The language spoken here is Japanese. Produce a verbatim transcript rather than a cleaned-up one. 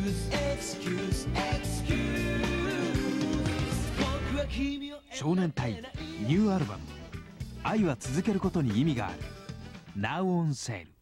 少年隊ニューアルバム「愛は続けることに意味がある」 ナウオンセール。